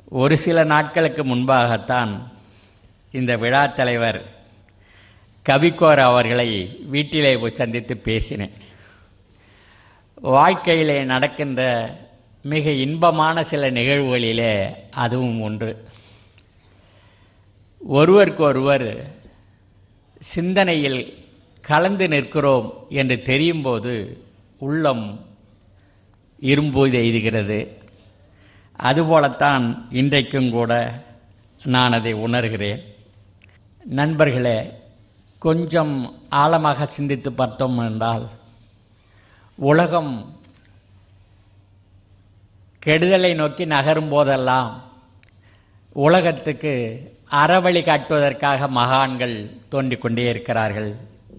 ஒரு சில நாட்களுக்கு முன்பாகத்தான் இந்த விழா தலைவர் கவிக்கோர் அவர்களை வீட்டிலே போய் சந்தித்து பேசினேன். வாழ்க்கையிலே நடக்கின்ற மிக இன்பமான சில நிகழ்வுகளிலே அதுவும் ஒன்று. ஒருவருக்கு ஒருவர் சிந்தனையில் கலந்து நிற்கிறோம் என்று தெரியும்போது உள்ளம் இரும்பு எய்துகிறது. அதுபோலத்தான் இன்றைக்கும் கூட நான் அதை உணர்கிறேன். நண்பர்களே, கொஞ்சம் ஆழமாக சிந்தித்து பார்த்தோம் என்றால், உலகம் கெடுதலை நோக்கி நகரும் போதெல்லாம் உலகத்துக்கு அறவழி காட்டுவதற்காக மகான்கள் தோன்றிக் கொண்டே இருக்கிறார்கள்.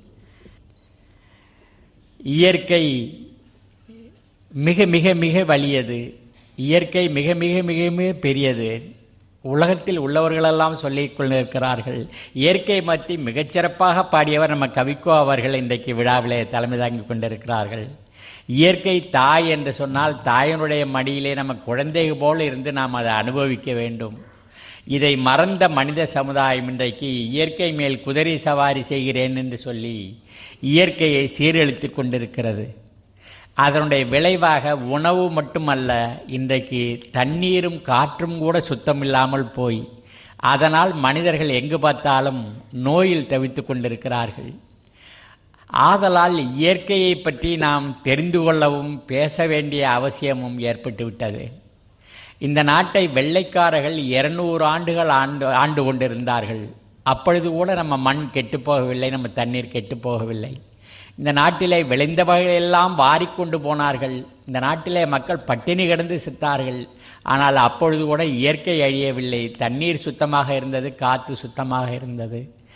இயற்கை மிக மிக மிக வலியது, இயற்கை மிக மிக மிக மிக பெரியது. உலகத்தில் உள்ளவர்களெல்லாம் சொல்லிக் கொண்டிருக்கிறார்கள். இயற்கை பற்றி மிகச்சிறப்பாக பாடியவர் நம்ம கவிக்கோ அவர்கள் இன்றைக்கு விழாவிலே தலைமை தாங்கி கொண்டிருக்கிறார்கள். இயற்கை தாய் என்று சொன்னால் தாயினுடைய மடியிலே நம்ம குழந்தைகள் போல் இருந்து நாம் அதை அனுபவிக்க வேண்டும். இதை மறந்த மனித சமுதாயம் இன்றைக்கு இயற்கை மேல் குதிரை சவாரி செய்கிறேன் என்று சொல்லி இயற்கையை சீரழித்து கொண்டிருக்கிறது. அதனுடைய விளைவாக உணவு மட்டுமல்ல, இன்றைக்கு தண்ணீரும் காற்றும் கூட சுத்தமில்லாமல் போய் அதனால் மனிதர்கள் எங்கு பார்த்தாலும் நோயில் தவித்து கொண்டிருக்கிறார்கள். ஆதலால் இயற்கையை பற்றி நாம் தெரிந்து கொள்ளவும் பேச வேண்டிய அவசியமும் ஏற்பட்டுவிட்டது. இந்த நாட்டை வெள்ளைக்காரர்கள் 200 ஆண்டுகள் ஆண்டு கொண்டிருந்தார்கள். அப்பொழுது கூட நம்ம மண் கெட்டுப்போகவில்லை, நம்ம தண்ணீர் கெட்டுப்போகவில்லை. இந்த நாட்டிலே விளைந்தவர்களெல்லாம் வாரிக்கொண்டு போனார்கள். இந்த நாட்டிலே மக்கள் பட்டினி கிடந்து செத்தார்கள். ஆனால் அப்பொழுது கூட இயற்கை அழியவில்லை. தண்ணீர் சுத்தமாக இருந்தது, காற்று சுத்தமாக இருந்தது.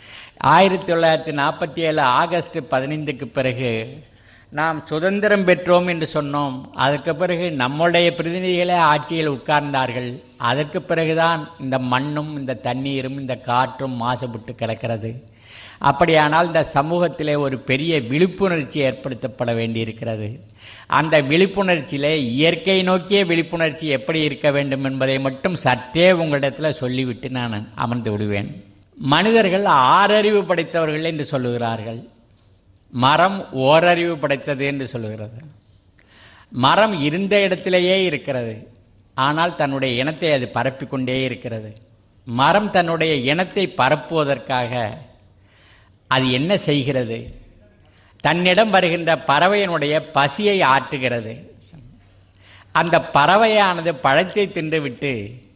1947 ஆகஸ்ட் 15க்கு பிறகு நாம் சுதந்திரம் பெற்றோம் என்று சொன்னோம். அதற்கு பிறகு நம்முடைய பிரதிநிதிகளே ஆட்சியில் உட்கார்ந்தார்கள். அதற்கு பிறகுதான் இந்த மண்ணும் இந்த தண்ணீரும் இந்த காற்றும் மாசுபட்டு கிடக்கிறது. அப்படியானால் இந்த சமூகத்திலே ஒரு பெரிய விழிப்புணர்ச்சி ஏற்படுத்தப்பட வேண்டியிருக்கிறது. அந்த விழிப்புணர்ச்சியிலே இயற்கை நோக்கிய விழிப்புணர்ச்சி எப்படி இருக்க வேண்டும் என்பதை மட்டும் சற்றே உங்களிடத்தில் சொல்லிவிட்டு நான் அமர்ந்து விடுவேன். மனிதர்கள் 6 அறிவு படைத்தவர்கள் என்று சொல்லுகிறார்கள். மரம் ஓரறிவு படைத்தது என்று சொல்லுகிறது. மரம் இருந்த இடத்திலேயே இருக்கிறது, ஆனால் தன்னுடைய இனத்தை அது பரப்பிக்கொண்டே இருக்கிறது. மரம் தன்னுடைய இனத்தை பரப்புவதற்காக அது என்ன செய்கிறது? தன்னிடம் வருகின்ற பறவையினுடைய பசியை ஆற்றுகிறது. அந்த பறவையானது பழத்தை தின்றுவிட்டு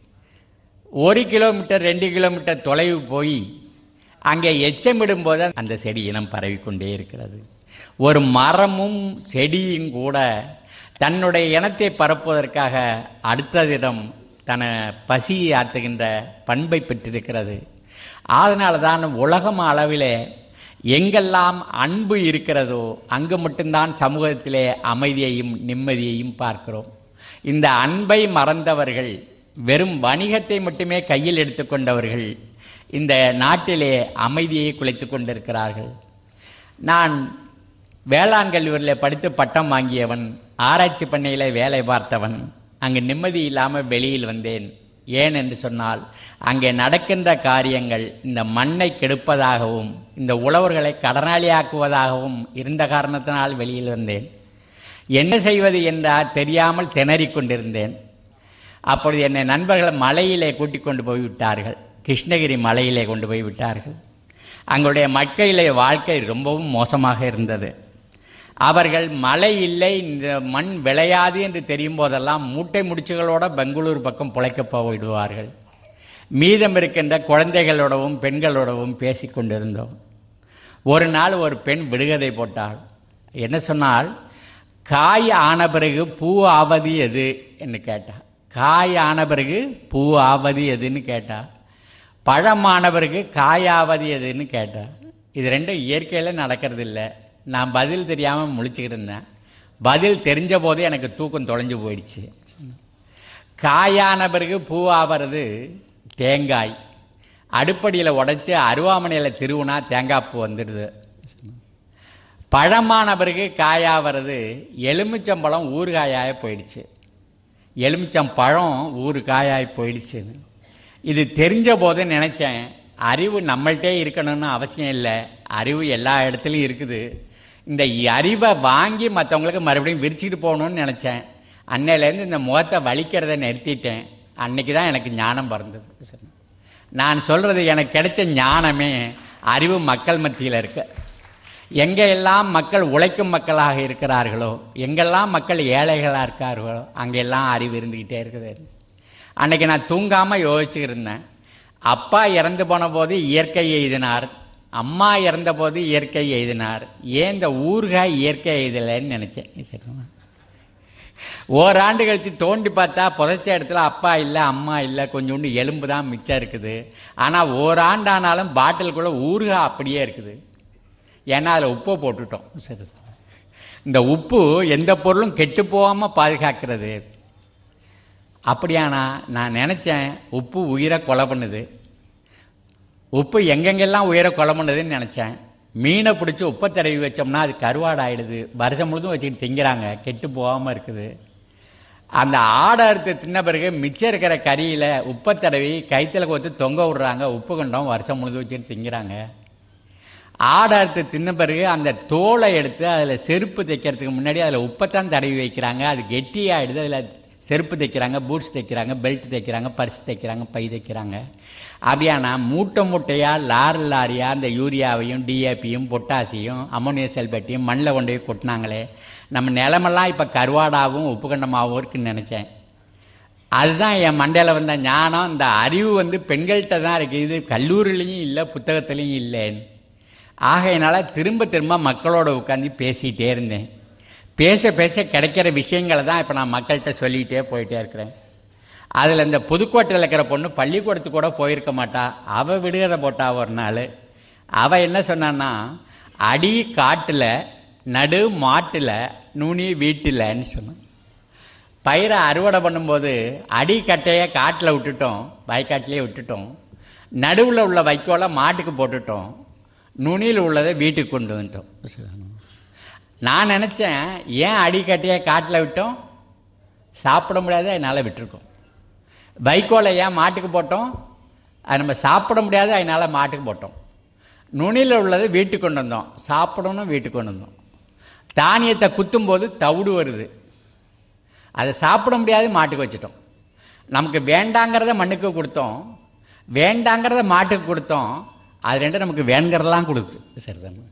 1 கிலோமீட்டர் 2 கிலோமீட்டர் தொலைவு போய் அங்கே எச்சமிடும்போது அந்த செடி இனம் பரவிக்கொண்டே இருக்கிறது. ஒரு மரமும் செடியும் கூட தன்னுடைய இனத்தை பரப்புவதற்காக அடுத்ததிடம் தன பசியை ஆற்றுகின்ற பண்பை பெற்றிருக்கிறது. அதனால தான் உலகம் அளவிலே எங்கெல்லாம் அன்பு இருக்கிறதோ அங்கு மட்டும்தான் சமூகத்திலே அமைதியையும் நிம்மதியையும் பார்க்கிறோம். இந்த அன்பை மறந்தவர்கள், வெறும் வணிகத்தை மட்டுமே கையில் எடுத்துக்கொண்டவர்கள் இந்த நாட்டிலே அமைதியை குலைத்து கொண்டிருக்கிறார்கள். நான் வேளாண் கல்லூரியில் படித்து பட்டம் வாங்கியவன், ஆராய்ச்சி பண்ணையில் வேலை பார்த்தவன். அங்கே நிம்மதி இல்லாமல் வெளியில் வந்தேன். ஏன் என்று சொன்னால், அங்கே நடக்கின்ற காரியங்கள் இந்த மண்ணை கெடுப்பதாகவும் இந்த உழவர்களை கடனாளியாக்குவதாகவும் இருந்த காரணத்தினால் வெளியில் வந்தேன். என்ன செய்வது என்றால் தெரியாமல் திணறிக் கொண்டிருந்தேன். அப்பொழுது என்னை நண்பர்கள் மலையிலே கூட்டிக் கொண்டு போய்விட்டார்கள். கிருஷ்ணகிரி மலையிலே கொண்டு போய் விட்டார்கள். அங்களுடைய மக்களிலே வாழ்க்கை ரொம்பவும் மோசமாக இருந்தது. அவர்கள் மழை இல்லை, இந்த மண் விளையாது என்று தெரியும் போதெல்லாம் மூட்டை முடிச்சுகளோடு பெங்களூர் பக்கம் பிழைக்கப் போய்விடுவார்கள். மீதம் இருக்கின்ற குழந்தைகளோடவும் பெண்களோடவும் பேசி கொண்டிருந்தோம். ஒரு நாள் ஒரு பெண் விடுகதை போட்டாள். என்ன சொன்னால், காய் ஆன பிறகு பூ ஆவது எது என்று கேட்டாள். காய் ஆன பிறகு பூ ஆவது எதுன்னு கேட்டாள். பழமான பிறகு காயாவது எதுன்னு கேட்டாள். இது ரெண்டும் இயற்கையில் நடக்கிறது இல்லை. நான் பதில் தெரியாமல் முழிச்சுக்கிட்டு இருந்தேன். பதில் தெரிஞ்ச போதே எனக்கு தூக்கம் தொலைஞ்சு போயிடுச்சு. காயான பிறகு பூ ஆவது தேங்காய். அடுப்படியில் உடைச்சி அருவாமனையில் திருவுனா தேங்காய் பூ வந்துடுது. பழமான பிறகு காயாவது எலுமிச்சம்பழம் ஊறுகாயாக போயிடுச்சு. எலுமிச்சம் பழம் ஊறு காயாய் போயிடுச்சுன்னு. இது தெரிஞ்ச போது நினச்சேன், அறிவு நம்மள்கிட்டே இருக்கணும்னு அவசியம் இல்லை, அறிவு எல்லா இடத்துலையும் இருக்குது. இந்த அறிவை வாங்கி மற்றவங்களுக்கு மறுபடியும் விரிச்சிட்டு போகணுன்னு நினச்சேன். அன்னையிலேருந்து இந்த முகத்தை வலிக்கிறத நிறுத்திட்டேன். அன்னைக்கு தான் எனக்கு ஞானம் பிறந்தது. நான் சொல்கிறது எனக்கு கிடைச்ச ஞானமே அறிவு மக்கள் மத்தியில் இருக்கு. எங்கெல்லாம் மக்கள் உழைக்கும் மக்களாக இருக்கிறார்களோ, எங்கெல்லாம் மக்கள் ஏழைகளாக இருக்கார்களோ, அங்கெல்லாம் அறிவு இருந்துக்கிட்டே இருக்குது. அன்றைக்கி நான் தூங்காமல் யோசிச்சுருந்தேன். அப்பா இறந்து போன போது இயற்கை எழுதினார், அம்மா இறந்த போது இயற்கை எழுதினார், ஏன் இந்த ஊறுகாய் இயற்கை எழுதலைன்னு நினச்சேன். சரிங்களா? ஓராண்டு கழித்து தோண்டி பார்த்தா புதைச்ச இடத்துல அப்பா இல்லை அம்மா இல்லை, கொஞ்சோண்டு எலும்பு தான் மிச்சம் இருக்குது. ஆனால் ஓராண்டு ஆனாலும் பாட்டிலுக்குள்ளே ஊறுகாய் அப்படியே இருக்குது. ஏன்னா அதில் உப்பை போட்டுட்டோம். சரி, இந்த உப்பு எந்த பொருளும் கெட்டு போகாமல் பாதுகாக்கிறது. அப்படியானா நான் நினச்சேன், உப்பு உயிரை கொலை பண்ணுது. உப்பு எங்கெங்கெல்லாம் உயிரை கொலை பண்ணுதுன்னு நினச்சேன். மீனை பிடிச்சி உப்பை தடவி வச்சோம்னா அது கருவாடு ஆகிடுது. வருஷம் முழுதும் வச்சுக்கிட்டு திங்கிறாங்க, கெட்டு போகாமல் இருக்குது. அந்த ஆடை அறுத்து தின்ன பிறகு மிச்சம் இருக்கிற கறியில் உப்பை தடவி கைத்தில் கோத்து தொங்க விடுறாங்க, உப்பு கண்டம் வருஷம் முழுதும் வச்சுட்டு திங்கிறாங்க. ஆடை அறுத்து தின்ன பிறகு அந்த தோலை எடுத்து அதில் செருப்பு தைக்கிறதுக்கு முன்னாடி அதில் உப்பைத்தான் தடவி வைக்கிறாங்க. அது கெட்டியாகிடுது. அதில் செருப்பு தைக்கிறாங்க, பூட்ஸ் தைக்கிறாங்க, பெல்ட் தைக்கிறாங்க, பர்ஸ் தைக்கிறாங்க, பை தைக்கிறாங்க. அப்படியானா மூட்டை மூட்டையாக லாரியாக அந்த யூரியாவையும் டிஏபியும் பொட்டாசியும் அமோனியம் சல்பேட்டையும் மண்ணில் கொண்டு போய் கொட்டினாங்களே, நம்ம நிலமெல்லாம் இப்போ கருவாடாகவும் உப்பு கண்டமாகவும் இருக்குன்னு நினச்சேன். அதுதான் என் மண்டையில் வந்த ஞானம். இந்த அறிவு பெண்கள்கிட்ட தான் இருக்குது, இது கல்லூரிலையும் இல்லை, புத்தகத்துலேயும் இல்லைன்னு. ஆகையினால திரும்ப திரும்ப மக்களோட உட்காந்து பேசிகிட்டே இருந்தேன். பேச பேச கிடைக்கிற விஷயங்களை தான் இப்போ நான் மக்கள்கிட்ட சொல்லிகிட்டே போயிட்டே இருக்கிறேன். அதில் இந்த புதுக்கோட்டையில் இருக்கிற பொண்ணு பள்ளிக்கூடத்துக்கு கூட போயிருக்க மாட்டா. அவள் விடுகதை போட்டா ஒரு நாள். அவள் என்ன சொன்னான்னா, அடி காட்டில் நடு மாட்டில் நுனி வீட்டில்ன்னு சொன்னான். பயிரை அறுவடை பண்ணும்போது அடி கட்டையை காட்டில் விட்டுட்டோம், வயக்காட்டிலே விட்டுட்டோம். நடுவில் உள்ள வைக்கோலை மாட்டுக்கு போட்டுட்டோம், நுனியில் உள்ளதை வீட்டுக்கு கொண்டு வந்துட்டோம். நான் நினச்சேன், ஏன் அடிக்கட்டையை காட்டில் விட்டோம்? சாப்பிட முடியாத அதனால் விட்டுருக்கோம். வைக்கோலை ஏன் மாட்டுக்கு போட்டோம்? அது நம்ம சாப்பிட முடியாது, அதனால் மாட்டுக்கு போட்டோம். நுனியில் உள்ளது வீட்டுக்கு கொண்டு வந்தோம், சாப்பிடணும் வீட்டுக்கு கொண்டு வந்தோம். தானியத்தை குத்தும்போது தவிடு வருது, அதை சாப்பிட முடியாது, மாட்டுக்கு வச்சுட்டோம். நமக்கு வேண்டாங்கிறத மண்ணுக்கு கொடுத்தோம், வேண்டாங்கிறத மாட்டுக்கு கொடுத்தோம். அது ரெண்டும் நமக்கு வேணுங்கிறதெல்லாம் கொடுத்து. சரிதானே?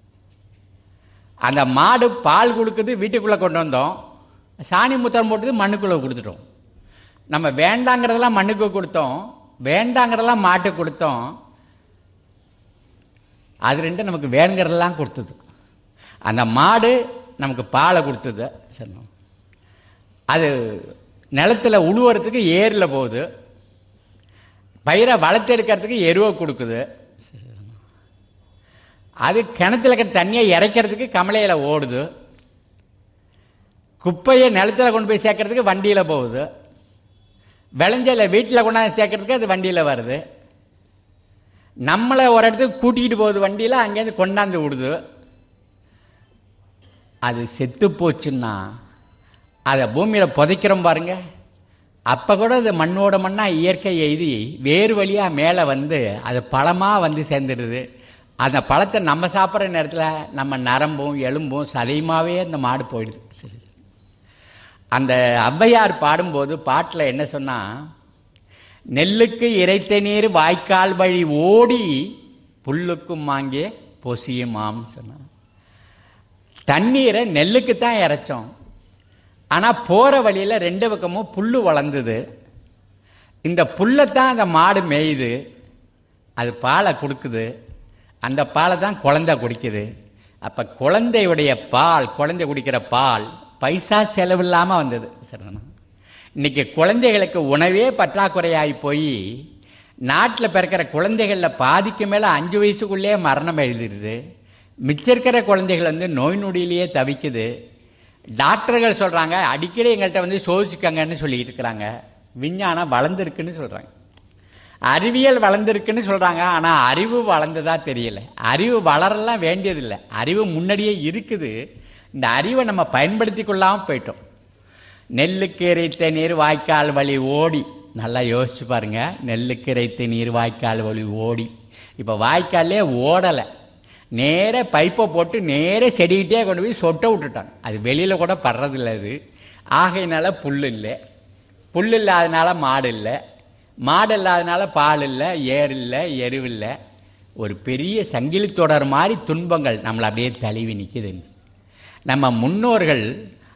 அந்த மாடு பால் கொடுக்குது, வீட்டுக்குள்ளே கொண்டு வந்தோம். சாணி மூத்திரம் போட்டது மண்ணுக்குள்ளே கொடுத்துட்டோம். நம்ம வேண்டாங்கிறதெல்லாம் மண்ணுக்கு கொடுத்தோம், வேண்டாங்கிறதெல்லாம் மாட்டுக்கு கொடுத்தோம். அது ரெண்டும் நமக்கு வேணுங்கிறதெல்லாம் கொடுத்தது. அந்த மாடு நமக்கு பாலை கொடுத்தது. சரி, அது நிலத்தில் உழுவுறதுக்கு ஏரில் போகுது, பயிரை வளர்த்தெடுக்கிறதுக்கு எருவை கொடுக்குது. அது கிணத்துல இருக்கிற தண்ணியை இறைக்கிறதுக்கு கமலையில் ஓடுது, குப்பையை நிலத்தில் கொண்டு போய் சேர்க்கறதுக்கு வண்டியில் போகுது, விளைஞ்சல வீட்டில் கொண்டாந்து சேர்க்கறதுக்கு அது வண்டியில் வருது, நம்மளை ஒரு இடத்துக்கு கூட்டிகிட்டு போகுது வண்டியில், அங்கேருந்து கொண்டாந்து விடுது. அது செத்து போச்சுன்னா அதை பூமியில் புதைக்கிறோம் பாருங்க, அப்போ கூட அது மண்ணோட மண்ணாக இயற்கை எய்தி வேறு வழியாக மேலே அது பழமாக சேர்ந்துடுது. அந்த பழத்தை நம்ம சாப்பிட்ற நேரத்தில் நம்ம நரம்பும் எலும்பும் சதையுமாவே அந்த மாடு போயிடுது. சரி, அந்த ஔவையார் பாடும்போது பாட்டில் என்ன சொன்னால், நெல்லுக்கு இறைத்த நீர் வாய்க்கால் வழி ஓடி புல்லுக்கும் வாங்கே பொசியுமாம்னு சொன்னான். தண்ணீரை நெல்லுக்கு தான் இறைச்சோம், ஆனால் போகிற வழியில் ரெண்டு பக்கமும் புல் வளர்ந்துது. இந்த புல்லைத்தான் அந்த மாடு மேயுது, அது பாலை கொடுக்குது, அந்த பாலை தான் குழந்தை குடிக்குது. அப்போ குழந்தையுடைய பால், குழந்தை குடிக்கிற பால் பைசா செலவில்லாமல் வந்தது. சரிண்ணா? இன்றைக்கி குழந்தைகளுக்கு உணவே பற்றாக்குறையாகி போய் நாட்டில் பிறக்கிற குழந்தைகளில் பாதிக்கு மேலே 5 வயசுக்குள்ளேயே மரணம் எழுதிடுது. மிச்சம் இருக்கிற குழந்தைகள் நோய் நொடியிலேயே தவிக்குது. டாக்டர்கள் சொல்கிறாங்க, அடிக்கடி எங்கள்கிட்ட சோதிச்சுக்கங்கன்னு சொல்லிக்கிட்டு இருக்கிறாங்க. விஞ்ஞானம் வளர்ந்துருக்குன்னு சொல்கிறாங்க, அறிவியல் வளர்ந்துருக்குன்னு சொல்கிறாங்க. ஆனால் அறிவு வளர்ந்ததா தெரியல. அறிவு வளரலாம் வேண்டியதில்லை, அறிவு முன்னாடியே இருக்குது. இந்த அறிவை நம்ம பயன்படுத்தி கொள்ளாமல் போயிட்டோம். நெல்லுக்கு இறைத்த நீர் வாய்க்கால் வழி ஓடி. நல்லா யோசிச்சு பாருங்கள், நெல்லுக்கு இறைத்த நீர் வாய்க்கால் வழி ஓடி. இப்போ வாய்க்காலே ஓடலை, நேர பைப்பை போட்டு நேர செடிக்கிட்டே கொண்டு போய் சொட்ட விட்டுட்டாங்க. அது வெளியில் கூட படுறதில்லை. அது ஆகையினால புல் இல்லை, புல் இல்லாதனால மாடு இல்லை, மாடு இல்லாதனால பால் இல்லை, ஏர் இல்லை, எருவில்லை. ஒரு பெரிய சங்கிலி தொடர் மாதிரி துன்பங்கள் நம்மளை அப்படியே தழுவி நிற்குது. நம்ம முன்னோர்கள்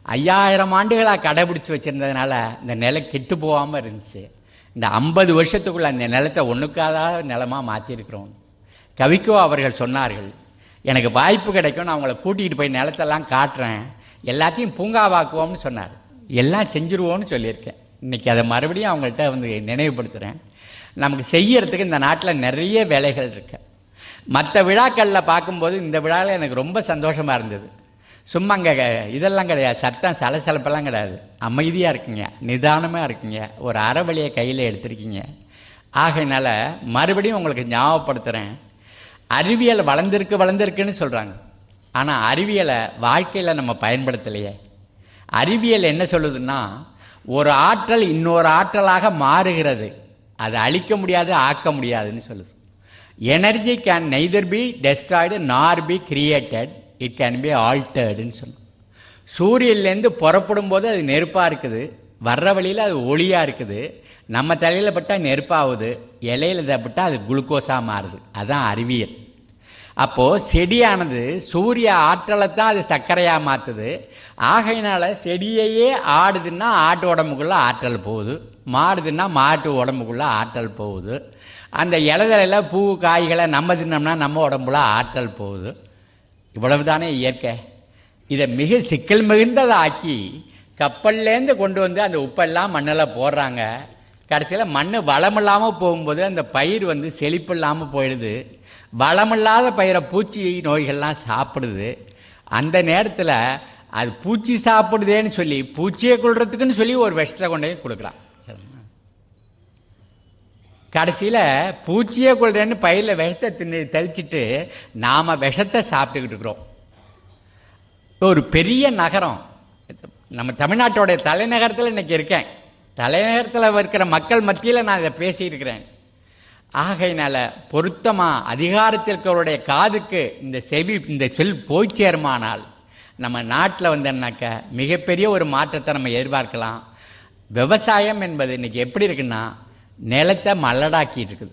5000 ஆண்டுகளாக கடைபிடிச்சி வச்சுருந்ததுனால இந்த நிலம் கெட்டு போகாமல் இருந்துச்சு. இந்த 50 வருஷத்துக்குள்ளே அந்த நிலத்தை ஒன்றுக்காத நிலமாக மாற்றிருக்கிறோம். கவிக்கோ அவர்கள் சொன்னார்கள், எனக்கு வாய்ப்பு கிடைக்கும், நான் அவங்கள கூட்டிகிட்டு போய் நிலத்தெல்லாம் காட்டுறேன், எல்லாத்தையும் பூங்காவாக்குவோம்னு சொன்னார். எல்லாம் செஞ்சுருவோம்னு சொல்லியிருக்கேன். இன்றைக்கி அதை மறுபடியும் அவங்கள்ட்ட வந்து நினைவுபடுத்துகிறேன். நமக்கு செய்யறதுக்கு இந்த நாட்டில் நிறைய வேலைகள் இருக்கு. மற்ற விழாக்களில் பார்க்கும்போது இந்த விழாவில் எனக்கு ரொம்ப சந்தோஷமாக இருந்தது. சும்மா அங்கே இதெல்லாம் கிடையாது, சத்தம் சலசலப்பெல்லாம் கிடையாது, அமைதியாக இருக்குங்க, நிதானமாக இருக்குங்க, ஒரு அறவழியை கையில் எடுத்திருக்கீங்க. ஆகையினால மறுபடியும் உங்களுக்கு ஞாபகப்படுத்துகிறேன், அறிவியல் வளர்ந்துருக்குன்னு சொல்கிறாங்க, ஆனால் அறிவியலை வாழ்க்கையில் நம்ம பயன்படுத்தலையே. அறிவியல் என்ன சொல்லுதுன்னா, ஒரு ஆற்றல் இன்னொரு ஆற்றலாக மாறுகிறது, அதை அழிக்க முடியாது, ஆக்க முடியாதுன்னு சொல்லுது. Energy can neither be destroyed nor be created, it can be ஆல்டர்டுன்னு சொன்னோம். சூரியன்லேருந்து புறப்படும் போது அது நெருப்பாக இருக்குது, வர்ற வழியில் அது ஒளியாக இருக்குது. நம்ம தலையில் பட்டால் நெருப்பாகுது, இலையில் பட்டால் அது குளுக்கோஸாக மாறுது. அதுதான் அறிவியல். அப்போது செடியானது சூரிய ஆற்றலை தான் அது சர்க்கரையாக மாற்றுது. ஆகையினால செடியையே ஆடுதுன்னா ஆட்டு உடம்புக்குள்ளே ஆற்றல் போகுது, மாடுதுன்னா மாட்டு உடம்புக்குள்ளே ஆற்றல் போகுது. அந்த இலைதலையில் பூ காய்களை நம்ம தின்னோம்னா நம்ம உடம்புல ஆற்றல் போகுது. இவ்வளவு தானே இயற்கை. இதை மிக சிக்கல் மிகுந்ததை ஆக்கி கப்பல்லேருந்து கொண்டு வந்து அந்த உப்பெல்லாம் மண்ணில் போடுறாங்க. கடைசியில் மண் வளமில்லாமல் போகும்போது அந்த பயிர் வந்து செழிப்பு இல்லாமல் போயிடுது. வளமில்லாத பயிரை பூச்சி நோய்கள்லாம் சாப்பிடுது. அந்த நேரத்தில் அது பூச்சி சாப்பிடுதேன்னு சொல்லி பூச்சியை கொள்றதுக்குன்னு சொல்லி ஒரு விஷத்தை கொண்டு போய் கொடுக்குறான். சரிங்களா? கடைசியில் பூச்சியை கொள்றேன்னு பயிரில் விஷத்தை தெளிச்சிட்டு நாம் விஷத்தை சாப்பிட்டுக்கிட்டு இருக்கிறோம். ஒரு பெரிய நகரம், நம்ம தமிழ்நாட்டோடைய தலைநகரத்தில் இன்றைக்கி இருக்கேன். தலைநகரத்தில் இருக்கிற மக்கள் மத்தியில் நான் இதை பேசியிருக்கிறேன். ஆகையினால பொருத்தமாக அதிகாரத்தில் இருக்கிறவருடைய காதுக்கு இந்த சொல் போய் சேருமானால் நம்ம நாட்டில் வந்தோம்னாக்க மிகப்பெரிய ஒரு மாற்றத்தை நம்ம எதிர்பார்க்கலாம். விவசாயம் என்பது இன்றைக்கி எப்படி இருக்குன்னா, நிலத்தை மல்லடாக்கிட்டு இருக்குது.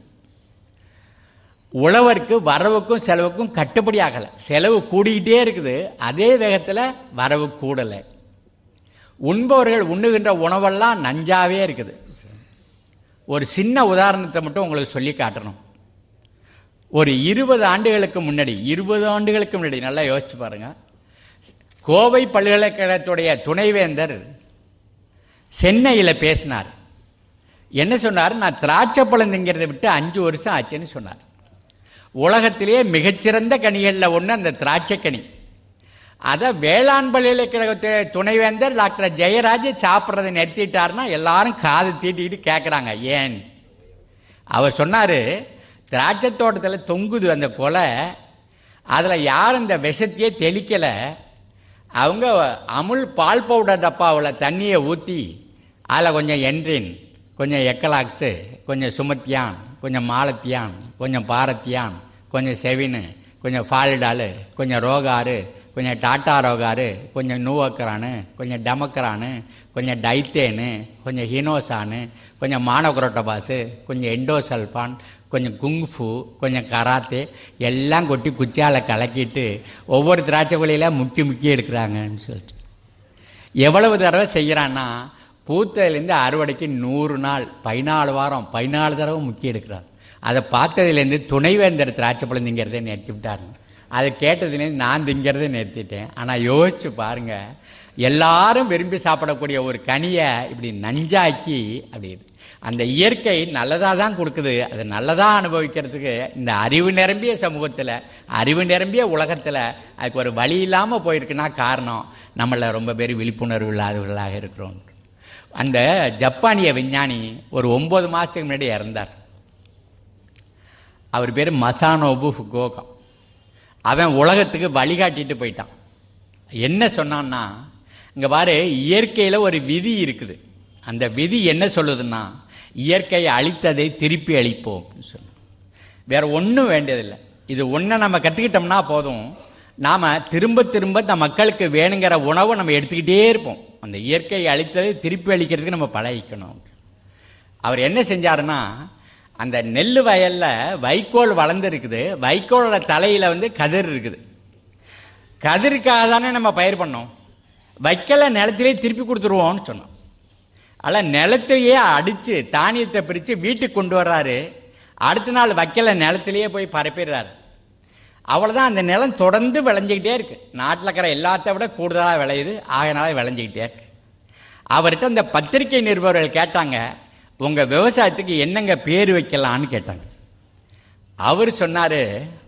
உழவருக்கு வரவுக்கும் செலவுக்கும் கட்டுப்படி ஆகலை, செலவு கூடிக்கிட்டே இருக்குது, அதே வேகத்தில் வரவு கூடலை. உண்பவர்கள் உண்ணுகின்ற உணவெல்லாம் நஞ்சாவே இருக்குது. ஒரு சின்ன உதாரணத்தை மட்டும் உங்களுக்கு சொல்லி காட்டணும். ஒரு 20 ஆண்டுகளுக்கு முன்னாடி நல்லா யோசிச்சு பாருங்க, கோவை பல்கலைக்கழகத்துடைய துணைவேந்தர் சென்னையில் பேசினார். என்ன சொன்னார்? நான் திராட்சை பழம் திங்கிறதை விட்டு 5 வருஷம் ஆச்சுன்னு சொன்னார். உலகத்திலேயே மிகச்சிறந்த கனிகளில் ஒன்று அந்த திராட்சை கனி. அதை வேளாண் பல்கலைக்கழகத்துடைய துணைவேந்தர் டாக்டர் ஜெயராஜ் சாப்பிட்றதை நிறுத்திட்டார்னா எல்லாரும் காது தீட்டிக்கிட்டு கேட்குறாங்க, ஏன்? அவர் சொன்னார், திராட்சை தோட்டத்தில் தொங்குது அந்த கொலை, அதில் யாரும் இந்த விஷத்தையே தெளிக்கலை. அவங்க அமுல் பால் பவுடர் டப்பாவில் தண்ணியை ஊற்றி அதில் கொஞ்சம் என்ட்ரின், கொஞ்சம் எக்கலாக்ஸு, கொஞ்சம் சுமத்தியான், கொஞ்சம் மாலத்தியான், கொஞ்சம் பாரத்தியான், கொஞ்சம் செவினு, கொஞ்சம் ஃபால்டாலு, கொஞ்சம் ரோகாரு, கொஞ்சம் டாட்டா ரோகாரு, கொஞ்சம் நூவக்கரானு, கொஞ்சம் டமக்கரானு, கொஞ்சம் டைத்தேனு, கொஞ்சம் ஹினோசானு, கொஞ்சம் மானோக்ரோட்டபாஸு, கொஞ்சம் எண்டோசல்ஃபான், கொஞ்சம் குங்ஃபு, கொஞ்சம் கராத்தே எல்லாம் கொட்டி குச்சியால் கலக்கிட்டு ஒவ்வொரு திராட்சை கொலையில் முக்கி எடுக்கிறாங்கன்னு சொல்லிட்டு எவ்வளவு தடவை செய்கிறான்னா, பூத்ததுலேருந்து அறுவடைக்கு 100 நாள் 14 வாரம் 14 தடவை முக்கி எடுக்கிறார். அதை பார்த்ததுலேருந்து துணைவேந்தர் திராட்சை பழம் திங்கிறதே நிறுத்தி விட்டாருங்க. அதை கேட்டதுலேருந்து நான் திங்கிறதே நிறுத்திட்டேன். ஆனால் யோசிச்சு பாருங்கள், எல்லாரும் விரும்பி சாப்பிடக்கூடிய ஒரு கனியை இப்படி நஞ்சாக்கி அப்படி அந்த இயற்கை நல்லதாக தான் கொடுக்குது. அதை நல்லதாக அனுபவிக்கிறதுக்கு இந்த அறிவு நிரம்பிய சமூகத்தில், அறிவு நிரம்பிய உலகத்தில் அதுக்கு ஒரு வழி இல்லாமல் போயிருக்குன்னா காரணம் நம்மள ரொம்ப பேர் விழிப்புணர்வு இல்லாதவர்களாக இருக்கிறோம். அந்த ஜப்பானிய விஞ்ஞானி ஒரு 9 மாதத்துக்கு முன்னாடி இறந்தார். அவர் பேர் மசானோபு ஃபுகோகா. அவன் உலகத்துக்கு வழிகாட்டிட்டு போயிட்டான். என்ன சொன்னான்னா, இங்கே பாரு, இயற்கையில் ஒரு விதி இருக்குது. அந்த விதி என்ன சொல்லுதுன்னா, இயற்கையை அழித்ததை திருப்பி அழிப்போம் சொல்லு. வேறு ஒன்றும் வேண்டியதில்லை. இது ஒன்றை நம்ம கற்றுக்கிட்டோம்னா போதும், நாம் திரும்ப திரும்ப இந்த மக்களுக்கு வேணுங்கிற உணவை நம்ம எடுத்துக்கிட்டே இருப்போம். அந்த இயற்கையை அழித்ததை திருப்பி அழிக்கிறதுக்கு நம்ம பழகிக்கணும். அவர் என்ன செஞ்சாருன்னா, அந்த நெல் வயலில் வைக்கோல் வளர்ந்துருக்குது, வைக்கோலோட தலையில் கதிர் இருக்குது. கதிருக்காக தானே நம்ம பயிர் பண்ணோம். வைக்கலை நிலத்திலே திருப்பி கொடுத்துருவோம்னு சொன்னோம். அதில் நிலத்தையே அடித்து தானியத்தை பிரித்து வீட்டுக்கு கொண்டு வர்றாரு. அடுத்த நாள் வைக்கலை நிலத்திலேயே போய் பரப்பிடுறாரு. அவ்வளோதான். அந்த நிலம் தொடர்ந்து விளைஞ்சிக்கிட்டே இருக்குது. நாட்டில் இருக்கிற எல்லாத்த விட கூடுதலாக விளையுது, ஆகினால விளைஞ்சிக்கிட்டே இருக்கு. அவர்கிட்ட இந்த பத்திரிகை நிருபர்கள் கேட்டாங்க, உங்கள் விவசாயத்துக்கு என்னங்க பேர் வைக்கலான்னு கேட்டாங்க. அவர் சொன்னார்,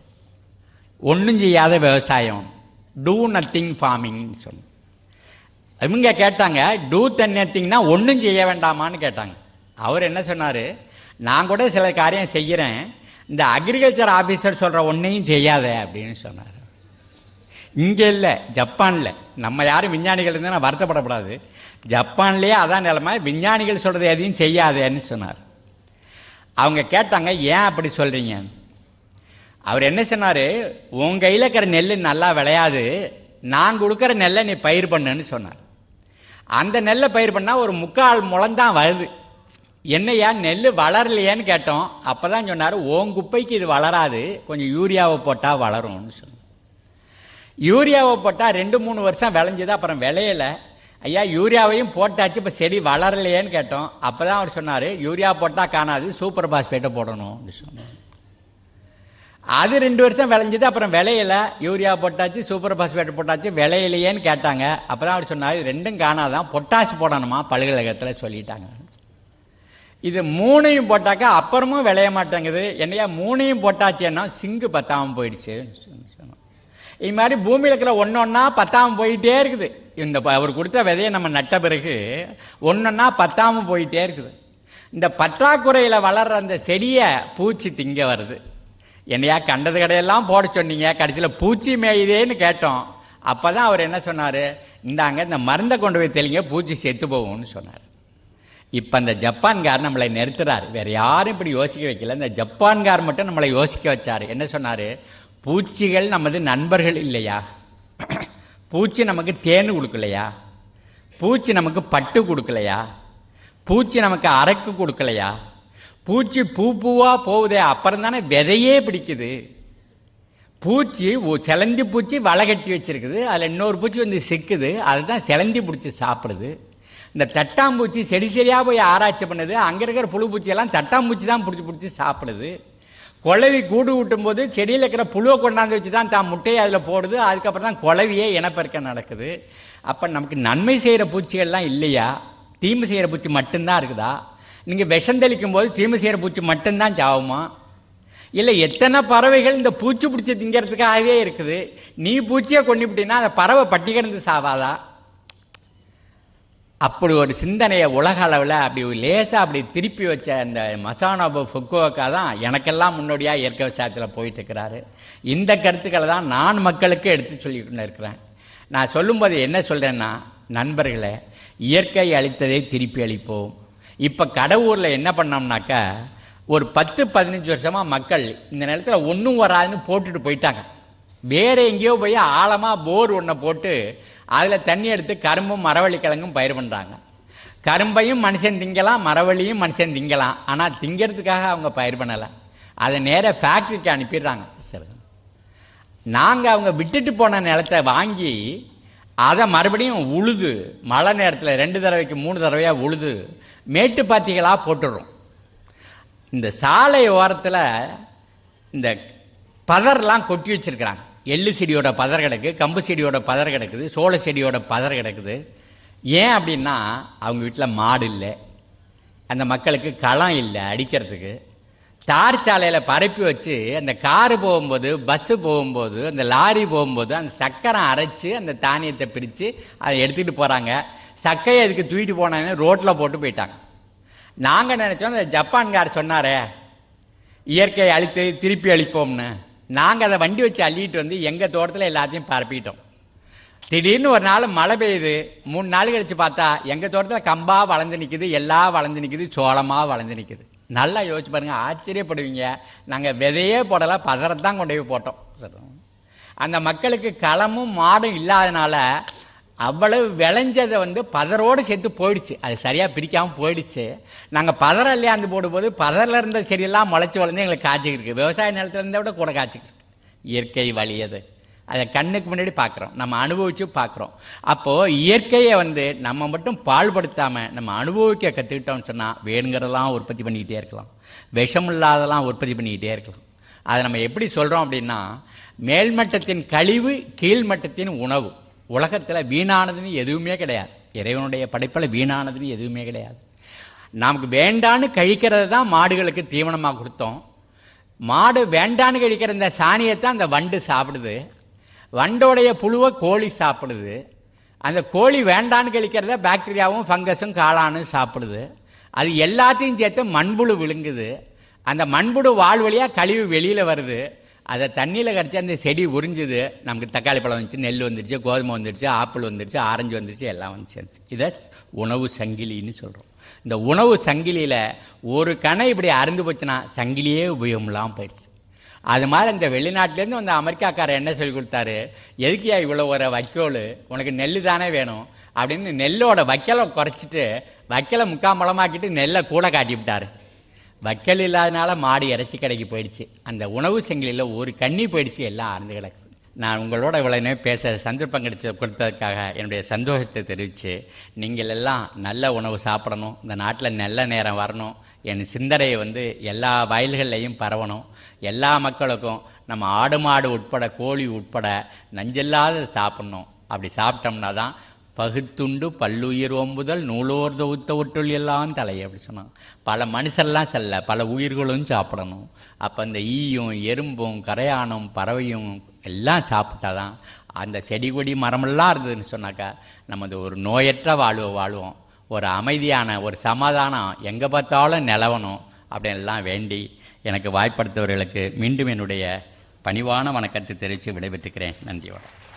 ஒன்றும் செய்யாத விவசாயம், டூ நத்திங் ஃபார்மிங்னு சொன்ன. இவங்க கேட்டாங்க, டூ நத்திங்னா ஒன்றும் செய்ய வேண்டாமான்னு கேட்டாங்க. அவர் என்ன சொன்னார், நான் கூட சில காரியம் செய்கிறேன், இந்த அக்ரிகல்ச்சர் ஆஃபீஸர் சொல்கிற ஒன்றையும் செய்யாத அப்படின்னு சொன்னார். இங்கே இல்லை, ஜப்பானில். நம்ம யாரும் விஞ்ஞானிகள் இருந்தால் நான் வருத்தப்படக்கூடாது. ஜப்பான்லேயே அதான் நிலைமை, விஞ்ஞானிகள் சொல்கிறது எதையும் செய்யாதேன்னு சொன்னார். அவங்க கேட்டாங்க, ஏன் அப்படி சொல்கிறீங்க? அவர் என்ன சொன்னார், உன் கையில் இருக்கிற நெல் நல்லா விளையாது, நான் கொடுக்குற நெல்லை நீ பயிர் பண்ணுன்னு சொன்னார். அந்த நெல்லை பயிர் பண்ணால் ஒரு 3/4 முழந்தான் வருது. என்னையா நெல் வளரலையேன்னு கேட்டோம். அப்போ தான் சொன்னார், உன் குப்பைக்கு இது வளராது, கொஞ்சம் யூரியாவை போட்டால் வளரும்னு சொன்னார். யூரியாவை போட்டால் 2-3 வருஷம் விளைஞ்சது, அப்புறம் விளையலை. ஐயா யூரியாவையும் போட்டாச்சு, இப்போ செடி வளரலையேன்னு கேட்டோம். அப்போ தான் அவர் சொன்னார், யூரியா போட்டால் காணாது, சூப்பர் பாஸ்பேட்டை போடணும் அப்படின்னு சொன்னார். அது 2 வருஷம் விளைஞ்சது, அப்புறம் விளையலை. யூரியா போட்டாச்சு, சூப்பர் பாஸ்பேட்டை போட்டாச்சு, விளையலையேன்னு கேட்டாங்க. அப்போ தான் அவர் சொன்னார், இது 2ம் காணாதான், பொட்டாசு போடணுமா பல்கலைக்கழகத்தில் சொல்லிட்டாங்க. இது 3ஐயும் போட்டாக்கா அப்புறமும் விளைய மாட்டேங்குது. என்னையா 3ஐயும் போட்டாச்சுன்னா சிங்கு பத்தாமல் போயிடுச்சு. இது மாதிரி பூமியில் இருக்கிற ஒன்றொன்னா பத்தாமல் போயிட்டே இருக்குது. இந்த அவர் கொடுத்த விதையை நம்ம நட்ட பிறகு ஒன்றொன்னா பத்தாமல் போயிட்டே இருக்குது. இந்த பற்றாக்குறையில் வளர்கிற அந்த செடியை பூச்சி திங்க வருது. என்னையா கண்டது கடையெல்லாம் போட சொன்னீங்க, கடைசியில் பூச்சி மேயுதேன்னு கேட்டோம். அப்போ தான் அவர் என்ன சொன்னார், இந்தாங்க இந்த மருந்தை கொண்டு போய் தெளிங்க, பூச்சி செத்து போகும்னு சொன்னார். இப்போ அந்த ஜப்பான்கார் நம்மளை நிறுத்துறாரு. வேறு யாரும் இப்படி யோசிக்க வைக்கல, இந்த ஜப்பான்கார் மட்டும் நம்மளை யோசிக்க வச்சார். என்ன சொன்னார், பூச்சிகள் நமது நண்பர்கள் இல்லையா? பூச்சி நமக்கு தேன் கொடுக்கலையா? பூச்சி நமக்கு பட்டு கொடுக்கலையா? பூச்சி நமக்கு அரக்கு கொடுக்கலையா? பூச்சி பூவாக போகுதே, அப்புறம் தானே விதையே பிடிக்குது. பூச்சி சிலந்தி பூச்சி வலை கட்டி வச்சிருக்குது, அதில் இன்னொரு பூச்சி சிக்குது, அதுதான் சிலந்தி பிடிச்சி சாப்பிடுது. இந்த தட்டாம்பூச்சி செடி செடியாக போய் ஆராய்ச்சி பண்ணுது, அங்கே இருக்கிற புழு பூச்சியெல்லாம் தட்டாம்பூச்சி தான் பிடிச்சி சாப்பிடுது. குளவி கூடு ஊட்டும் போது செடியில் இருக்கிற புழுவை கொண்டாந்து வச்சு தான் தான் முட்டையை அதில் போடுது. அதுக்கப்புறம் தான் குளவியே இனப்பெருக்கம் நடக்குது. அப்போ நமக்கு நன்மை செய்கிற பூச்சிகள்லாம் இல்லையா? தீமை செய்கிற பூச்சி மட்டும்தான் இருக்குதா? நீங்கள் விஷம் தெளிக்கும் போது தீமை செய்கிற பூச்சி மட்டும்தான் சாவுமா? இல்லை எத்தனை பறவைகள் இந்த பூச்சி பிடிச்சி திங்கிறதுக்காகவே இருக்குது. நீ பூச்சியை கொண்டுவிட்டீங்கன்னா அந்த பறவை பட்டி கிடந்து சாவாதா? அப்படி ஒரு சிந்தனையை உலக அளவில் அப்படி லேசாக அப்படி திருப்பி வச்ச அந்த மசானோபு ஃபுக்குவோக்கா தான் எனக்கெல்லாம் முன்னோடியாக இயற்கை விவசாயத்தில் போயிட்டு இருக்கிறாரு. இந்த கருத்துக்களை தான் நான் மக்களுக்கு எடுத்து சொல்லிக்கொண்டு இருக்கிறேன். நான் சொல்லும்போது என்ன சொல்கிறேன்னா, நண்பர்களே, இயற்கை அளித்ததை திருப்பி அளிப்போம். இப்போ கடவுரில் என்ன பண்ணோம்னாக்கா, ஒரு 10-15 வருஷமாக மக்கள் இந்த நிலத்தில் ஒன்றும் வராதுன்னு போட்டுட்டு போயிட்டாங்க. வேறு எங்கேயோ போய் ஆழமாக போர் ஒன்றை போட்டு அதில் தண்ணி எடுத்து கரும்பும் மரவள்ளிக்கிழங்கும் பயிர் பண்ணுறாங்க. கரும்பையும் மனுஷன் திங்கலாம், மரவள்ளியும் மனுஷன் திங்கலாம். ஆனால் திங்கிறதுக்காக அவங்க பயிர் பண்ணலை, அதை நேராக ஃபேக்ட்ரிக்கு அனுப்பிடுறாங்க. சரி, நாங்கள் அவங்க விட்டுட்டு போன நிலத்தை வாங்கி அதை மறுபடியும் உழுது மழை நேரத்தில் 2 தடவைக்கு 3 தடவையாக உழுது மேட்டு பாத்திகளாக போட்டுடுறோம். இந்த சாலை ஓரத்தில் இந்த பதர்லாம் கொட்டி வச்சுருக்கிறாங்க. எள்ளு செடியோட பதர் கிடக்கு, கம்பு செடியோட பதர் கிடக்குது, சோள செடியோட பதர் கிடக்குது. ஏன் அப்படின்னா அவங்க வீட்டில் மாடு இல்லை, அந்த மக்களுக்கு களம் இல்லை அடிக்கிறதுக்கு. தார் சாலையில் பரப்பி வச்சு அந்த காரு போகும்போது, பஸ்ஸு போகும்போது, அந்த லாரி போகும்போது அந்த சக்கரம் அரைச்சி அந்த தானியத்தை பிரித்து அதை எடுத்துக்கிட்டு போகிறாங்க. சக்கையை அதுக்கு தூக்கிட்டு போனாங்கன்னு ரோட்டில் போட்டு போயிட்டாங்க. நாங்கள் நினச்சோம், அந்த ஜப்பான்கார் சொன்னாரே இயற்கையை அழித்து திருப்பி அழிப்போம்னு, நாங்கள் அதை வண்டி வச்சு அள்ளிட்டு வந்து எங்கள் தோட்டத்தில் எல்லாத்தையும் பரப்பிட்டோம். திடீர்னு ஒரு நாள் மழை பெய்யுது. 3 நாள் கழித்து பார்த்தா எங்கள் தோட்டத்தில் கம்பாக வளர்ந்து நிற்குது, எல்லாம் வளர்ந்து நிற்குது, சோளமாக வளர்ந்து நிற்குது. நல்லா யோசிச்சு பாருங்கள், ஆச்சரியப்படுவீங்க. நாங்கள் விதையே போடலை, பதறத்தான் கொண்டு போய் போட்டோம். அந்த மக்களுக்கு களமும் மாடும் இல்லாதனால அவ்வளவு விளைஞ்சதை பதரோடு சேர்த்து போயிடுச்சு. அது சரியாக பிரிக்காமல் போயிடுச்சு. நாங்கள் பதற இல்லையாந்து போடும்போது பதரில் இருந்த செடியெல்லாம் முளைச்சி வளர்ந்து எங்களுக்கு காய்ச்சிக்கிருக்கு. விவசாய நிலத்தில் இருந்த விட கூட காய்ச்சிக்கிருக்கு. இயற்கை வழியது, அதை கண்ணுக்கு முன்னாடி பார்க்குறோம், நம்ம அனுபவித்து பார்க்குறோம். அப்போது இயற்கையை நம்ம மட்டும் பாழ்படுத்தாமல் நம்ம அனுபவிக்க கற்றுக்கிட்டோம்னு சொன்னால் வேணுங்கிறதெல்லாம் உற்பத்தி பண்ணிக்கிட்டே இருக்கலாம், விஷம் இல்லாதெல்லாம் உற்பத்தி பண்ணிக்கிட்டே இருக்கலாம். அதை நம்ம எப்படி சொல்கிறோம் அப்படின்னா, மேல்மட்டத்தின் கழிவு கீழ்மட்டத்தின் உணவு. உலகத்தில் வீணானதுன்னு எதுவுமே கிடையாது. இறைவனுடைய படைப்பில் வீணானதுன்னு எதுவுமே கிடையாது. நமக்கு வேண்டான்னு கழிக்கிறது தான் மாடுகளுக்கு தீவனமாக கொடுத்தோம். மாடு வேண்டான்னு கழிக்கிற இந்த சாணியைத்தான் அந்த வண்டு சாப்பிடுது. வண்டோடைய புழுவை கோழி சாப்பிடுது. அந்த கோழி வேண்டான்னு கழிக்கிறத பாக்டீரியாவும் ஃபங்கஸும் காளானும் சாப்பிடுது. அது எல்லாத்தையும் சேர்த்து மண்புழு விழுங்குது. அந்த மண்புழு வால் வழியாக கழிவு வெளியில் வருது. அதை தண்ணியில் கரைச்சி அந்த செடி உறிஞ்சுது. நமக்கு தக்காளி பழம் வந்துச்சு, நெல் வந்துடுச்சு, கோதுமை வந்துடுச்சு, ஆப்பிள் வந்துடுச்சு, ஆரஞ்சு வந்துடுச்சு, எல்லாம் வந்துச்சு. இதை உணவு சங்கிலின்னு சொல்கிறோம். இந்த உணவு சங்கிலியில் ஒரு கணை இப்படி அறுந்து போச்சுன்னா சங்கிலியே உபயோகம்லாம் போயிடுச்சு. அது மாதிரி இந்த வெளிநாட்டிலேருந்து வந்து அமெரிக்காக்காரர் என்ன சொல்லி கொடுத்தாரு, எதுக்கியா இவ்வளோ ஒரு வைக்கோல், உனக்கு நெல் தானே வேணும் அப்படின்னு நெல்லோட வைக்கலை குறைச்சிட்டு வைக்கலை முக்காம்பழமாக்கிட்டு நெல்லை கூட காட்டி விட்டார். வைக்கல் இல்லாதனால மாடு இறைச்சி கடைக்கு போயிடுச்சு. அந்த உணவு சங்கிலியில் ஒரு கண்ணி போயிடுச்சு, எல்லாம் அறந்து கிடக்கு. நான் உங்களோட இவ்வளோ நேரம் பேச சந்தர்ப்பம் கொடுத்ததுக்காக என்னுடைய சந்தோஷத்தை தெரிவித்து, நீங்கள் எல்லாம் நல்ல உணவு சாப்பிடணும், இந்த நாட்டில் நல்ல நேரம் வரணும், என் சிந்தனையை எல்லா வயல்கள்லையும் பரவணும். எல்லா மக்களுக்கும் நம்ம ஆடு மாடு உட்பட கோழி உட்பட நஞ்சில்லாத சாப்பிட்ணும். அப்படி சாப்பிட்டோம்னா தான் பகுத்துண்டு பல்லுயிர் ஓம்புதல் நூலோர் தொகுத்த ஒட்டுள் எல்லாம் தலை அப்படி சொன்னாங்க. பல மனுஷெல்லாம் செல்ல பல உயிர்களும் சாப்பிடணும். அப்போ இந்த ஈயும் எறும்பும் கரையானும் பறவையும் எல்லாம் சாப்பிட்டா தான் அந்த செடி கொடி மரமெல்லாம் இருந்ததுன்னு சொன்னாக்கா நமது ஒரு நோயற்ற வாழ்வோம். ஒரு அமைதியான ஒரு சமாதானம் எங்கே பார்த்தாலும் நிலவணும் அப்படின்லாம் வேண்டி எனக்கு வாய்ப்படுத்தவர்களுக்கு மீண்டும் என்னுடைய பணிவான வணக்கத்தை தெரிவித்து விடைபெற்றுக்கிறேன். நன்றி, வணக்கம்.